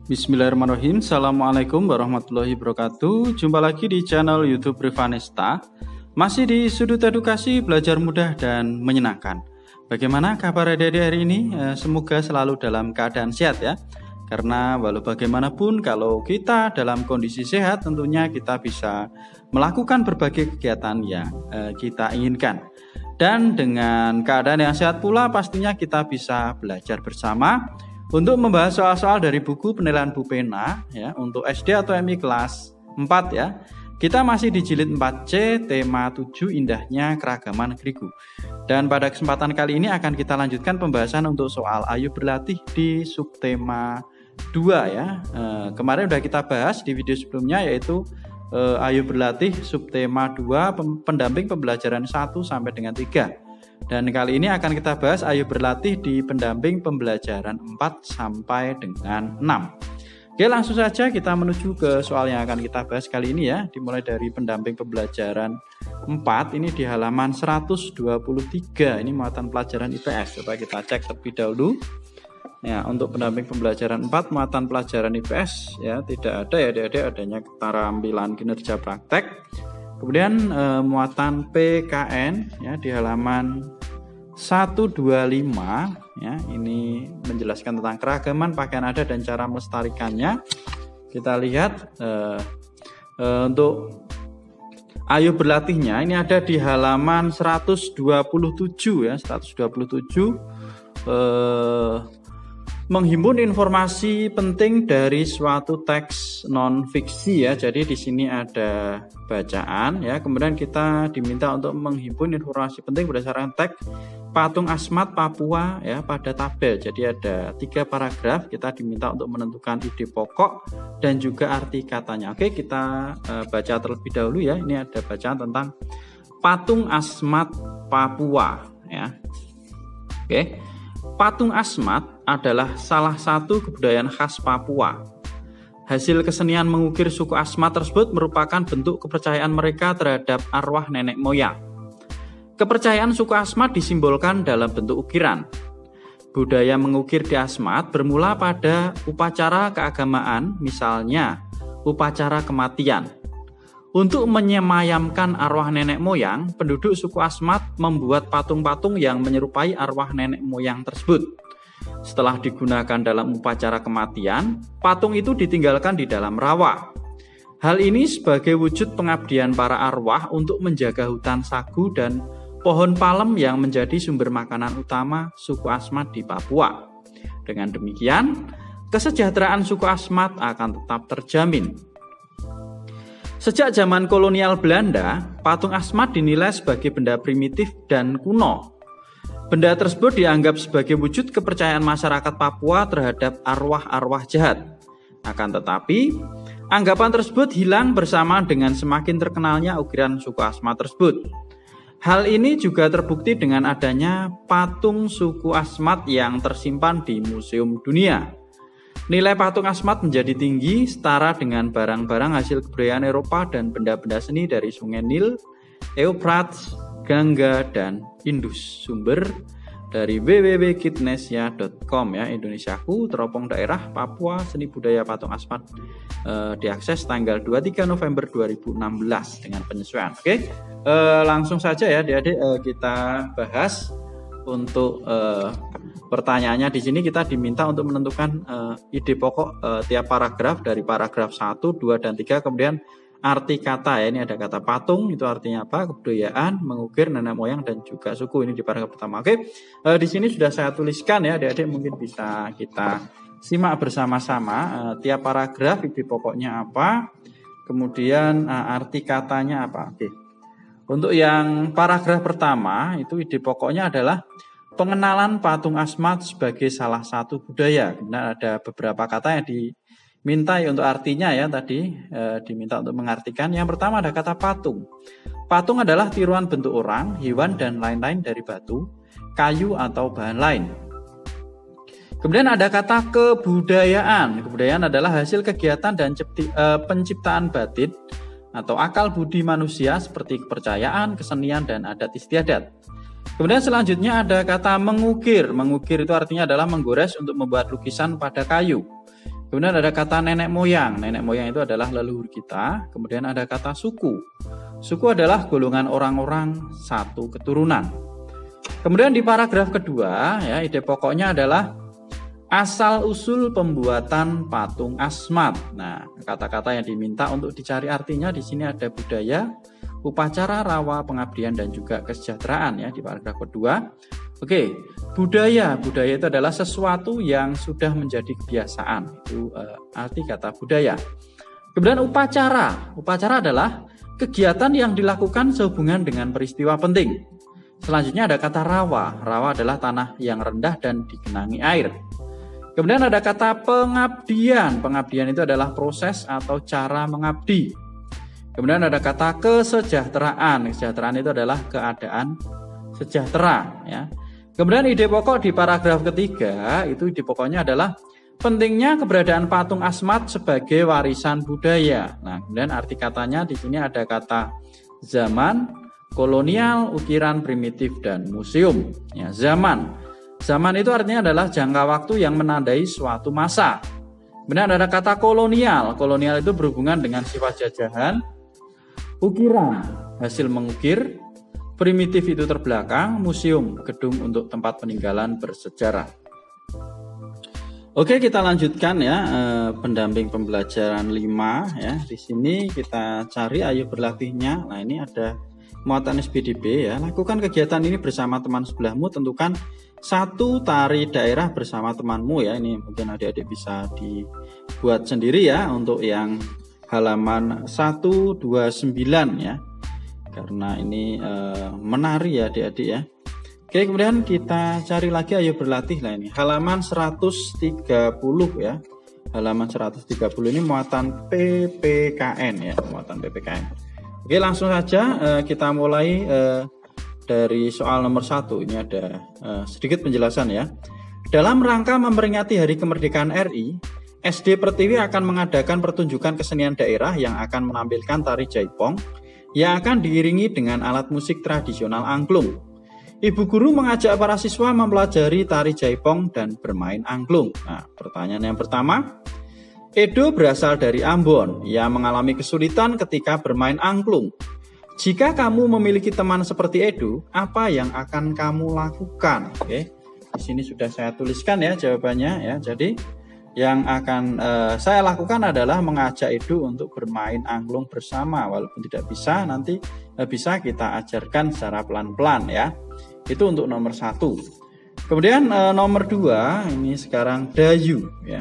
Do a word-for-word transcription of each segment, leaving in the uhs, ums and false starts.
Bismillahirrahmanirrahim. Assalamualaikum warahmatullahi wabarakatuh. Jumpa lagi di channel YouTube Rivanesta. Masih di sudut edukasi, belajar mudah dan menyenangkan. Bagaimana kabar adik-adik hari ini? Semoga selalu dalam keadaan sehat ya. Karena walau bagaimanapun kalau kita dalam kondisi sehat, tentunya kita bisa melakukan berbagai kegiatan yang kita inginkan. Dan dengan keadaan yang sehat pula pastinya kita bisa belajar bersama untuk membahas soal-soal dari buku penilaian Bu Pena ya, untuk S D atau M I kelas empat ya. Kita masih di jilid empat C, tema tujuh, indahnya keragaman negeriku. Dan pada kesempatan kali ini akan kita lanjutkan pembahasan untuk soal Ayo Berlatih di subtema dua ya. E, kemarin udah kita bahas di video sebelumnya, yaitu e, Ayo Berlatih subtema dua, pendamping pembelajaran satu sampai dengan tiga. Dan kali ini akan kita bahas Ayo Berlatih di pendamping pembelajaran empat sampai dengan enam. Oke, langsung saja kita menuju ke soal yang akan kita bahas kali ini ya. Dimulai dari pendamping pembelajaran empat, ini di halaman seratus dua puluh tiga. Ini muatan pelajaran I P S. Coba kita cek terlebih dahulu. Ya, untuk pendamping pembelajaran empat, muatan pelajaran I P S ya tidak ada ya adik-adik, adanya keterampilan kinerja praktek. Kemudian eh, muatan P K N ya di halaman seratus dua puluh lima ya, ini menjelaskan tentang keragaman pakaian adat dan cara melestarikannya. Kita lihat eh, eh, untuk Ayo Berlatihnya ini ada di halaman seratus dua puluh tujuh ya, seratus dua puluh tujuh. Eh, menghimpun informasi penting dari suatu teks non fiksi ya. Jadi di sini ada bacaan ya. Kemudian kita diminta untuk menghimpun informasi penting berdasarkan teks Patung Asmat Papua ya pada tabel. Jadi ada tiga paragraf. Kita diminta untuk menentukan ide pokok dan juga arti katanya. Oke, kita uh, baca terlebih dahulu ya. Ini ada bacaan tentang Patung Asmat Papua ya. Oke. Patung Asmat adalah salah satu kebudayaan khas Papua. Hasil kesenian mengukir suku Asmat tersebut merupakan bentuk kepercayaan mereka terhadap arwah nenek moyang. Kepercayaan suku Asmat disimbolkan dalam bentuk ukiran. Budaya mengukir di Asmat bermula pada upacara keagamaan, misalnya upacara kematian. Untuk menyemayamkan arwah nenek moyang, penduduk suku Asmat membuat patung-patung yang menyerupai arwah nenek moyang tersebut. Setelah digunakan dalam upacara kematian, patung itu ditinggalkan di dalam rawa. Hal ini sebagai wujud pengabdian para arwah untuk menjaga hutan sagu dan pohon palem yang menjadi sumber makanan utama suku Asmat di Papua. Dengan demikian, kesejahteraan suku Asmat akan tetap terjamin. Sejak zaman kolonial Belanda, patung Asmat dinilai sebagai benda primitif dan kuno. Benda tersebut dianggap sebagai wujud kepercayaan masyarakat Papua terhadap arwah-arwah jahat. Akan tetapi, anggapan tersebut hilang bersama dengan semakin terkenalnya ukiran suku Asmat tersebut. Hal ini juga terbukti dengan adanya patung suku Asmat yang tersimpan di Museum Dunia. Nilai patung Asmat menjadi tinggi setara dengan barang-barang hasil kebudayaan Eropa dan benda-benda seni dari Sungai Nil, Euphrates, Gangga, dan Indus. Sumber dari w w w titik kitnesia titik com ya, Indonesiaku, teropong daerah Papua, seni budaya patung Asmat e, diakses tanggal dua puluh tiga November dua ribu enam belas dengan penyesuaian. Oke, e, langsung saja ya adik-adik e, kita bahas. Untuk uh, pertanyaannya di sini kita diminta untuk menentukan uh, ide pokok uh, tiap paragraf dari paragraf satu, dua, dan tiga. Kemudian arti kata ya, ini ada kata patung, itu artinya apa? Kebudayaan, mengukir, nenek moyang, dan juga suku. Ini di paragraf pertama. Oke, uh, di sini sudah saya tuliskan ya, adik-adik mungkin bisa kita simak bersama-sama. Uh, tiap paragraf ide pokoknya apa, kemudian uh, arti katanya apa. Oke. Untuk yang paragraf pertama, itu ide pokoknya adalah pengenalan patung Asmat sebagai salah satu budaya. Kemudian ada beberapa kata yang diminta untuk artinya ya tadi, e, diminta untuk mengartikan. Yang pertama ada kata patung. Patung adalah tiruan bentuk orang, hewan, dan lain-lain dari batu, kayu, atau bahan lain. Kemudian ada kata kebudayaan. Kebudayaan adalah hasil kegiatan dan cipti, e, penciptaan batin atau akal budi manusia seperti kepercayaan, kesenian, dan adat istiadat. Kemudian selanjutnya ada kata mengukir. Mengukir itu artinya adalah menggores untuk membuat lukisan pada kayu. Kemudian ada kata nenek moyang. Nenek moyang itu adalah leluhur kita. Kemudian ada kata suku. Suku adalah golongan orang-orang satu keturunan. Kemudian di paragraf kedua, ya, ide pokoknya adalah asal usul pembuatan patung asmat. Nah, kata-kata yang diminta untuk dicari artinya di sini ada budaya, upacara, rawa, pengabdian, dan juga kesejahteraan, ya, di paragraf kedua. Oke, budaya. Budaya itu adalah sesuatu yang sudah menjadi kebiasaan. Itu uh, arti kata budaya. Kemudian upacara. Upacara adalah kegiatan yang dilakukan sehubungan dengan peristiwa penting. Selanjutnya ada kata rawa. Rawa adalah tanah yang rendah dan digenangi air. Kemudian ada kata pengabdian. Pengabdian itu adalah proses atau cara mengabdi. Kemudian ada kata kesejahteraan. Kesejahteraan itu adalah keadaan sejahtera, ya. Kemudian ide pokok di paragraf ketiga, itu ide pokoknya adalah pentingnya keberadaan patung asmat sebagai warisan budaya. Nah, kemudian arti katanya di sini ada kata zaman, kolonial, ukiran primitif, dan museum. Ya, zaman. Zaman itu artinya adalah jangka waktu yang menandai suatu masa. Kemudian ada kata kolonial. Kolonial itu berhubungan dengan sifat jajahan. Ukiran, hasil mengukir. Primitif itu terbelakang, museum, gedung untuk tempat peninggalan bersejarah. Oke, kita lanjutkan ya, eh, pendamping pembelajaran lima ya. Di sini kita cari ayo berlatihnya. Nah, ini ada muatan S B D B ya. Lakukan kegiatan ini bersama teman sebelahmu, tentukan satu tari daerah bersama temanmu ya. Ini mungkin adik-adik bisa dibuat sendiri ya untuk yang halaman seratus dua puluh sembilan ya. Karena ini e, menari ya adik-adik ya. Oke, kemudian kita cari lagi ayo berlatih lah ini. Halaman seratus tiga puluh ya. Halaman seratus tiga puluh ini muatan P P K N ya, muatan P P K N. Oke, langsung saja e, kita mulai e, dari soal nomor satu. Ini ada e, sedikit penjelasan ya. Dalam rangka memperingati Hari Kemerdekaan R I, S D Pertiwi akan mengadakan pertunjukan kesenian daerah yang akan menampilkan tari jaipong yang akan diiringi dengan alat musik tradisional angklung. Ibu guru mengajak para siswa mempelajari tari jaipong dan bermain angklung. Nah, pertanyaan yang pertama, Edo berasal dari Ambon. Ia mengalami kesulitan ketika bermain angklung. Jika kamu memiliki teman seperti Edo, apa yang akan kamu lakukan? Oke, di sini sudah saya tuliskan ya jawabannya ya. Jadi yang akan uh, saya lakukan adalah mengajak Edo untuk bermain angklung bersama. Walaupun tidak bisa, nanti uh, bisa kita ajarkan secara pelan-pelan ya. Itu untuk nomor satu. Kemudian uh, nomor dua, ini sekarang Dayu ya.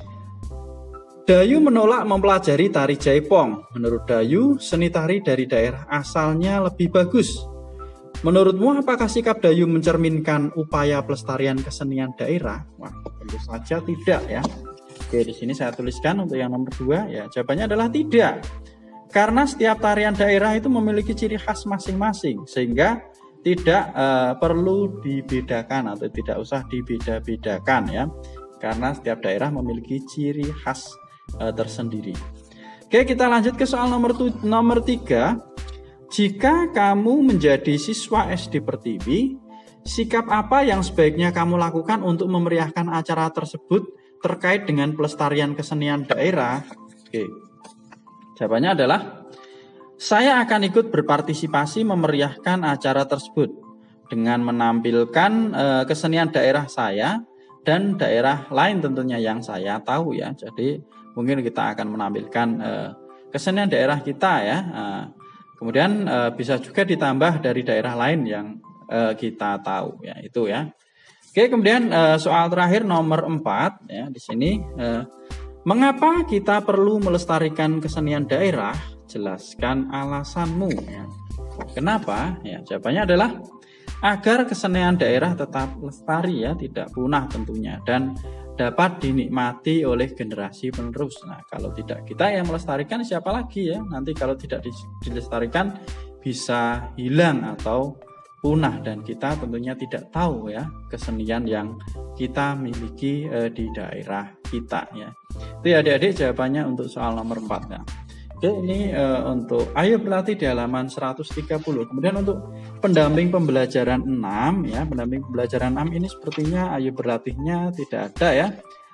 Dayu menolak mempelajari tari jaipong. Menurut Dayu, seni tari dari daerah asalnya lebih bagus. Menurutmu apakah sikap Dayu mencerminkan upaya pelestarian kesenian daerah? Wah, tentu saja tidak ya. Oke, di sini saya tuliskan untuk yang nomor dua ya. Jawabannya adalah tidak. Karena setiap tarian daerah itu memiliki ciri khas masing-masing, sehingga tidak uh, perlu dibedakan atau tidak usah dibeda-bedakan ya. Karena setiap daerah memiliki ciri khas uh, tersendiri. Oke, kita lanjut ke soal nomor nomor tiga. Jika kamu menjadi siswa S D Pertiwi, sikap apa yang sebaiknya kamu lakukan untuk memeriahkan acara tersebut terkait dengan pelestarian kesenian daerah? Oke, jawabannya adalah saya akan ikut berpartisipasi memeriahkan acara tersebut dengan menampilkan e, kesenian daerah saya dan daerah lain tentunya yang saya tahu ya. Jadi mungkin kita akan menampilkan e, kesenian daerah kita ya. E, Kemudian e, bisa juga ditambah dari daerah lain yang e, kita tahu ya, itu ya. Oke, kemudian e, soal terakhir nomor empat ya di sini e, mengapa kita perlu melestarikan kesenian daerah? Jelaskan alasanmu ya. Kenapa? Ya, jawabannya adalah agar kesenian daerah tetap lestari ya, tidak punah tentunya dan dapat dinikmati oleh generasi penerus. Nah, kalau tidak kita yang melestarikan, siapa lagi ya? Nanti kalau tidak dilestarikan bisa hilang atau punah dan kita tentunya tidak tahu ya kesenian yang kita miliki eh, di daerah kita ya. Itu ya adik-adik jawabannya untuk soal nomor empat ya. Oke, ini uh, untuk ayo berlatih di halaman seratus tiga puluh. Kemudian untuk pendamping pembelajaran enam ya, pendamping pembelajaran enam ini sepertinya ayo berlatihnya tidak ada ya.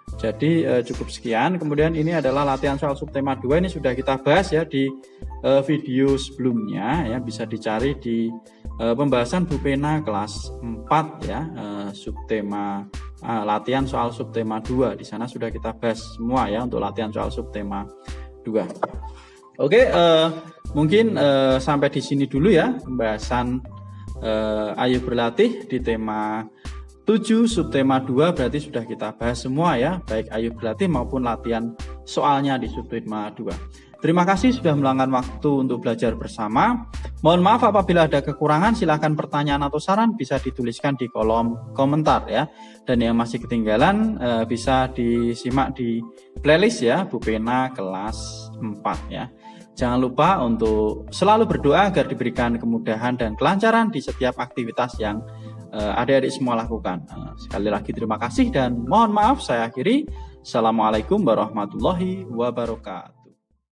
Jadi eh, cukup sekian. Kemudian ini adalah latihan soal subtema dua, ini sudah kita bahas ya di eh, video sebelumnya ya, bisa dicari di eh, pembahasan Bupena kelas empat ya, eh, subtema eh, latihan soal subtema dua. Di sana sudah kita bahas semua ya untuk latihan soal subtema dua. Oke, eh, mungkin eh, sampai di sini dulu ya pembahasan eh, Ayo Berlatih di tema tujuh subtema dua, berarti sudah kita bahas semua ya, baik Ayo Berlatih maupun latihan soalnya di subtema dua. Terima kasih sudah meluangkan waktu untuk belajar bersama. Mohon maaf apabila ada kekurangan, silahkan pertanyaan atau saran bisa dituliskan di kolom komentar ya. Dan yang masih ketinggalan eh, bisa disimak di playlist ya, Bupena kelas empat ya. Jangan lupa untuk selalu berdoa agar diberikan kemudahan dan kelancaran di setiap aktivitas yang uh, adik-adik semua lakukan. Uh, sekali lagi terima kasih dan mohon maaf saya akhiri. Assalamualaikum warahmatullahi wabarakatuh.